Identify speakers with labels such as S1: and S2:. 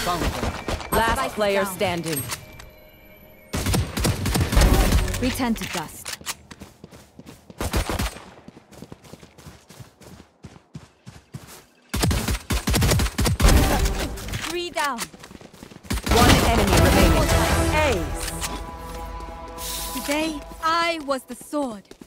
S1: Found them.
S2: Last player
S3: down.
S2: standing.
S3: Return to dust. Three down.
S2: One enemy remaining. Ace.
S3: Today, I was the sword.